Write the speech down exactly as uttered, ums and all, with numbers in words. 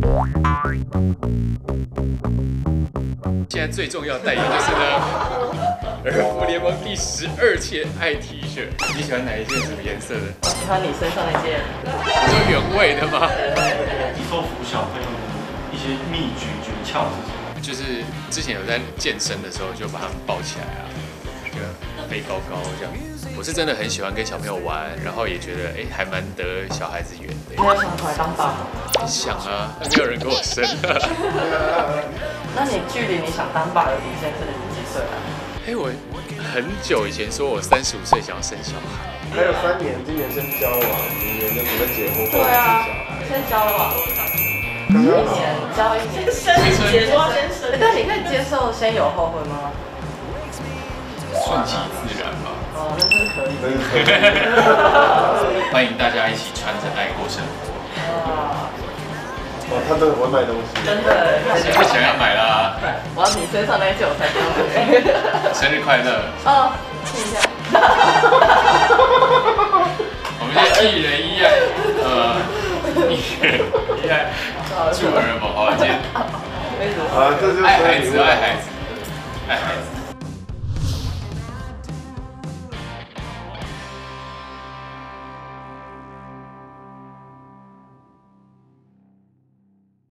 现在最重要的代言就是呢，儿福联盟第十二件爱 T 恤。你喜欢哪一件？什么颜色的？ 我喜欢你身上那件。 你说原味的吗？ 收服小朋友的一些秘诀诀窍是什么？ 就是之前有在健身的时候，就把他们抱起来啊，就飞高高这样。我是真的很喜欢跟小朋友玩，然后也觉得哎、欸，还蛮得小孩子缘的。 你有想出来当爸爸？ 想啊，但没有人跟我生啊。 那你距离你想当爸的底线是几岁啊？ 哎、欸，我很久以前说我三十五岁想要生小孩， 还有三年，今年先交往，明年就准备结婚。 对啊，先交往。一年交一年，先生结说先生。但你可以接受先有后婚吗？ 顺其自然吧。 哦，那真是可以。 真是可以。 欢迎大家一起穿着爱过生活。 哇！ 哦，他真的不会卖东西。 真的， 现在想要买啦。 我要你身上那一件我才想买。 生日快乐！ 哦，亲一下。 我们先一人一爱，呃，一人一爱，祝儿某好，今天啊，这就是爱孩子，爱孩子，爱孩子。